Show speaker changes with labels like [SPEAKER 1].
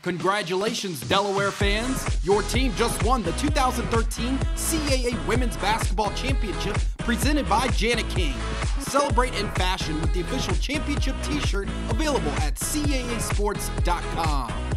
[SPEAKER 1] Congratulations, Delaware fans! Your team just won the 2013 CAA Women's Basketball Championship presented by Janet King. Celebrate in fashion with the official championship t-shirt available at caasports.com.